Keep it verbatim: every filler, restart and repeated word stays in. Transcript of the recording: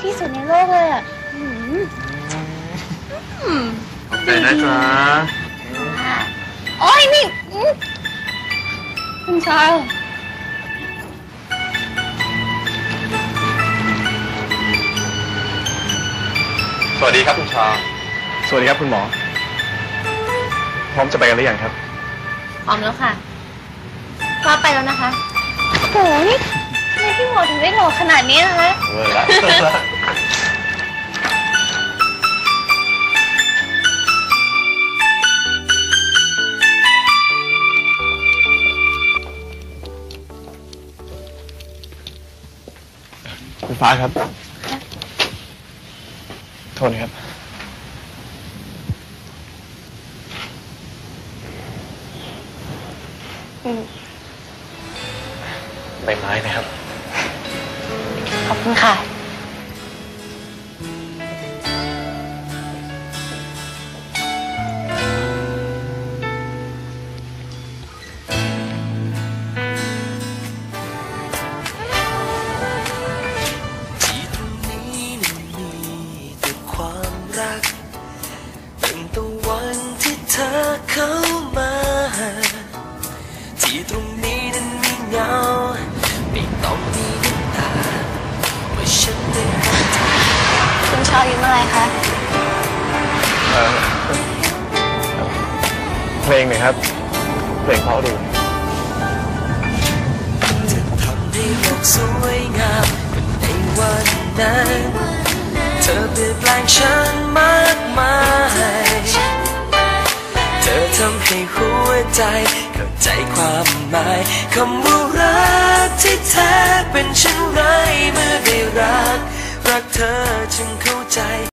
ที่สุดในโลกเลยอ่ะขอบใจนะจ๊ะโอ้ยนี่คุณชายสวัสดีครับคุณชาสวัสดีครับคุณหมอพร้อมจะไปกันหรือยังครับพร้อมแล้วค่ะพร้อมไปแล้วนะคะโหนี่ทำไมพี่หมอถึงได้หล่อขนาดนี้นะคะเวอร์ละคุณฟ้าครับโทษนะครับใบไม้นะครับขอบคุณค่ะเป็นตะวันที่เธอเข้ามาที่ตรงนี้นั้นมีเงาไม่ต้องมีน้ำตาเมื่อฉันได้รักเธอคุณชอบยิ้มอะไรคะเออเพลงหนึ่งครับเพลงเพราะดีจะทำให้โลกสวยงามในวันนั้นเธอเปลี่ยนแปลงฉันมากมายเธอทำให้หัวใจเข้าใจความหมายคำว่ารักที่แท้เป็นเช่นไรเมื่อได้รักรักเธอจึงเข้าใจ